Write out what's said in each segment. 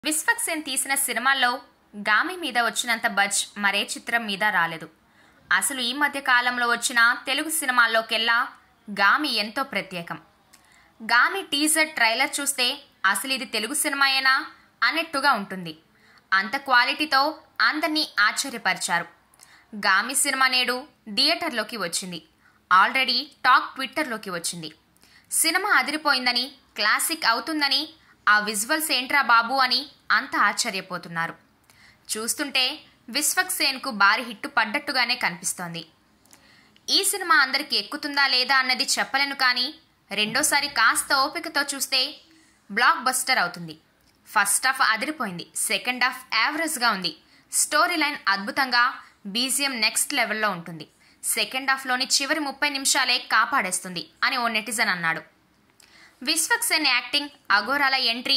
విశ్వక్ సేన్ తీసిన సినిమాల్లో గామి మీద వచ్చినంత బజ్ మరే చిత్రం మీద రాలేదు. అసలు ఈ మధ్య కాలంలో వచ్చిన తెలుగు సినిమాల్లోకెల్లా గామి ఎంతో ప్రత్యేకం. గామి టీజర్ ట్రైలర్ చూస్తే అసలు ఇది తెలుగు సినిమాయేనా అన్నట్టుగా ఉంటుంది. అంత క్వాలిటీతో అందరినీ ఆశ్చర్యపరిచారు. గామి సినిమా నేడు థియేటర్లోకి వచ్చింది. ఆల్రెడీ టాక్ ట్విట్టర్లోకి వచ్చింది. సినిమా అదిరిపోయిందని, క్లాసిక్ అవుతుందని, ఆ విజువల్స్ ఏంట్రా బాబు అని అంతా ఆశ్చర్యపోతున్నారు. చూస్తుంటే విశ్వక్ సేన్కు భారీ హిట్టు పడ్డట్టుగానే కనిపిస్తోంది. ఈ సినిమా అందరికి ఎక్కుతుందా లేదా అన్నది చెప్పలేను, కానీ రెండోసారి కాస్త ఓపికతో చూస్తే బ్లాక్ బస్టర్ అవుతుంది. ఫస్ట్ హాఫ్ అదిరిపోయింది, సెకండ్ హాఫ్ యావరేజ్గా ఉంది. స్టోరీ లైన్ అద్భుతంగా, బీజిఎం నెక్స్ట్ లెవెల్లో ఉంటుంది. సెకండ్ హాఫ్లోని చివరి 30 నిమిషాలే కాపాడేస్తుంది అని ఓ నెటిజన్ అన్నాడు. విశ్వక్ సేన్ యాక్టింగ్, అఘోరాల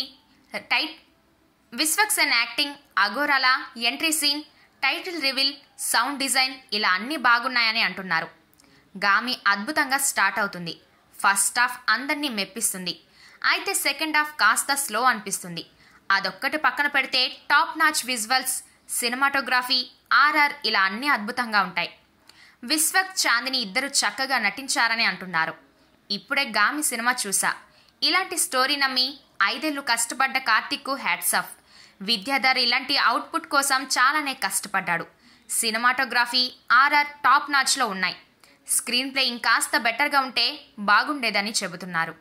entry scene, title reveal, sound design ఇలా అన్నీ బాగున్నాయని అంటున్నారు. గామి అద్భుతంగా స్టార్ట్ అవుతుంది. ఫస్ట్ హాఫ్ అందరినీ మెప్పిస్తుంది. అయితే సెకండ్ హాఫ్ కాస్త స్లో అనిపిస్తుంది. అదొక్కటి పక్కన పెడితే top notch visuals, cinematography, RR ఇలా అన్నీ అద్భుతంగా ఉంటాయి. విశ్వక్, చాందిని ఇద్దరు చక్కగా నటించారని అంటున్నారు. ఇప్పుడే గామి సినిమా చూసా. ఇలాంటి స్టోరీ నమ్మి 5 ఏళ్లు కష్టపడ్డ కార్తిక్కు హ్యాట్స్ ఆఫ్. విద్యాధర్ ఇలాంటి అవుట్పుట్ కోసం చాలానే కష్టపడ్డాడు. సినిమాటోగ్రఫీ, ఆర్ఆర్ టాప్ నాచ్లో ఉన్నాయి. స్క్రీన్ ప్లే ఇంకాస్త బెటర్గా ఉంటే బాగుండేదని చెబుతున్నారు.